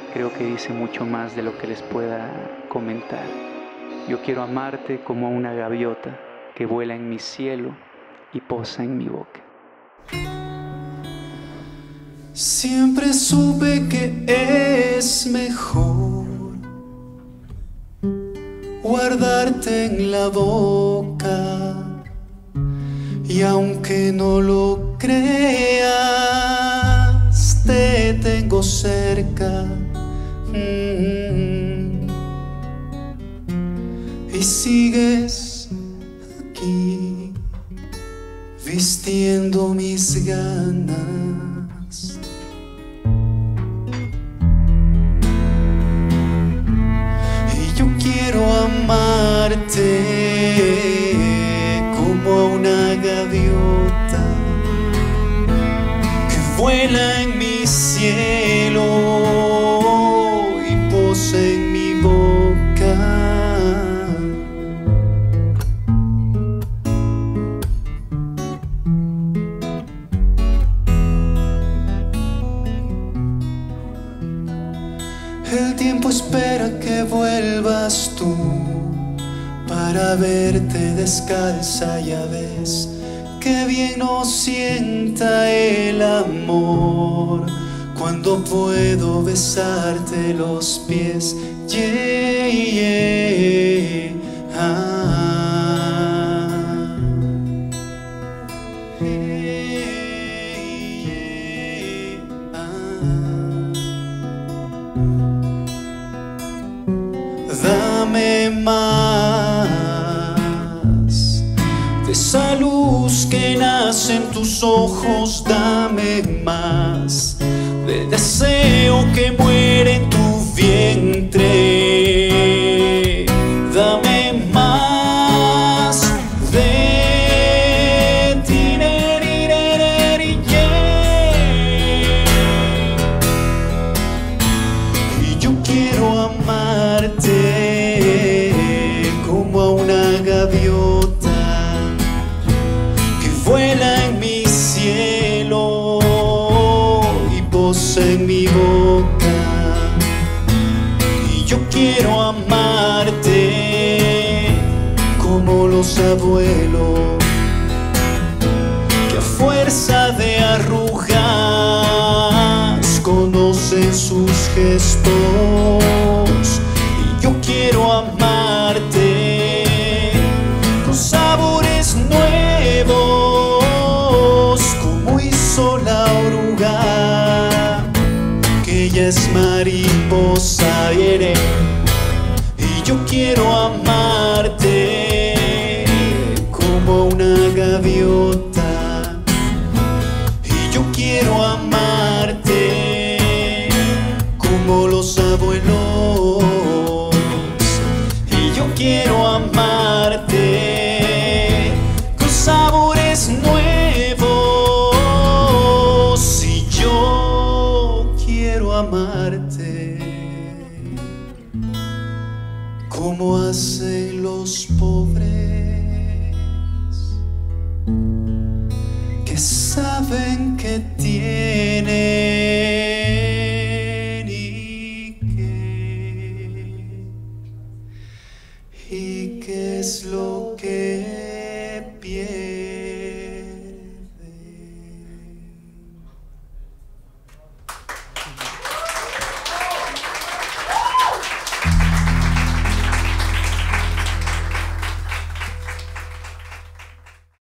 creo que dice mucho más de lo que les pueda comentar. Yo quiero amarte como una gaviota que vuela en mi cielo y posa en mi boca. Siempre supe que es mejor guardarte en la boca, y aunque no lo creas, te tengo cerca. Y sigues aquí vistiendo mis ganas. Y yo quiero amarte como a una gaviota que vuela en mi cielo y posa en mi boca. El tiempo espera que vuelvas tú para verte descalza. Ya ves que bien nos sienta el amor cuando puedo besarte los pies. Yeah, yeah. Dame más de esa luz que nace en tus ojos. Dame más del deseo que muere en tu vientre. Dame más de ti. Y yo quiero amarte como a una gaviota que vuela en mi cielo y posa en mi boca. Y yo quiero amarte como los abuelos que a fuerza de arrugas conocen sus gestos. Y yo quiero amarte con sabores nuevos, como hizo la oruga que ella es mariposa. Y yo quiero amarte como una gaviota. Y yo quiero amarte como los abuelos. Y yo quiero amarte con sabores nuevos. Y yo quiero amarte como hacen los pobres.